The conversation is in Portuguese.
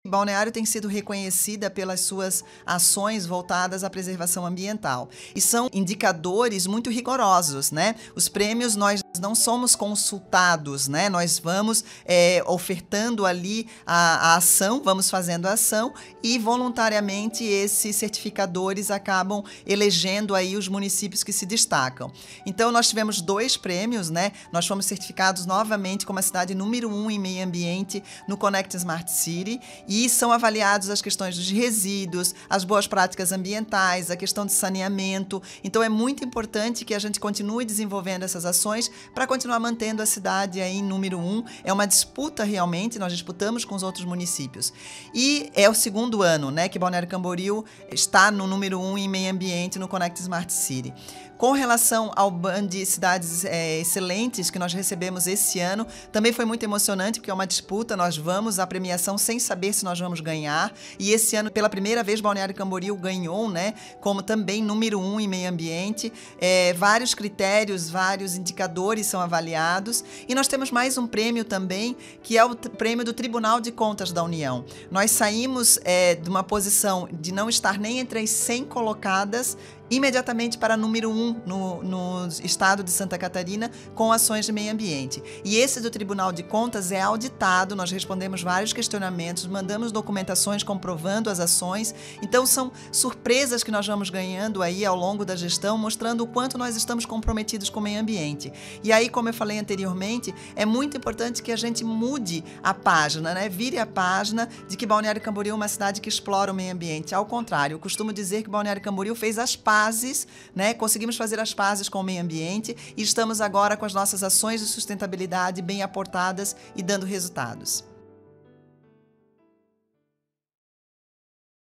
Balneário tem sido reconhecida pelas suas ações voltadas à preservação ambiental. E são indicadores muito rigorosos, né? Os prêmios, nós não somos consultados, né? Nós vamos ofertando ali a ação, vamos fazendo a ação e voluntariamente esses certificadores acabam elegendo aí os municípios que se destacam. Então, nós tivemos 2 prêmios, né? Nós fomos certificados novamente como a cidade número 1 em meio ambiente no Connect Smart City e são avaliados as questões dos resíduos, as boas práticas ambientais, a questão de saneamento. Então, é muito importante que a gente continue desenvolvendo essas ações para continuar mantendo a cidade aí em número 1. É uma disputa realmente, nós disputamos com os outros municípios. E é o 2º ano, né, que Balneário Camboriú está no número 1 em meio ambiente no Connect Smart City. Com relação ao BAN de cidades excelentes que nós recebemos esse ano, também foi muito emocionante, porque é uma disputa, nós vamos à premiação sem saber se nós vamos ganhar, e esse ano, pela primeira vez, Balneário Camboriú ganhou, né, como também número 1 em meio ambiente. Vários critérios, vários indicadores são avaliados, e nós temos mais um prêmio também, que é o prêmio do Tribunal de Contas da União. Nós saímos de uma posição de não estar nem entre as 100 colocadas, imediatamente para número 1 no estado de Santa Catarina com ações de meio ambiente. E esse do Tribunal de Contas é auditado, nós respondemos vários questionamentos, mandamos documentações comprovando as ações. Então são surpresas que nós vamos ganhando aí ao longo da gestão, mostrando o quanto nós estamos comprometidos com o meio ambiente. E aí, como eu falei anteriormente, é muito importante que a gente mude a página, né? Vire a página de que Balneário Camboriú é uma cidade que explora o meio ambiente. Ao contrário, eu costumo dizer que Balneário Camboriú fez as pazes, né? Conseguimos fazer as pazes com o meio ambiente e estamos agora com as nossas ações de sustentabilidade bem aportadas e dando resultados.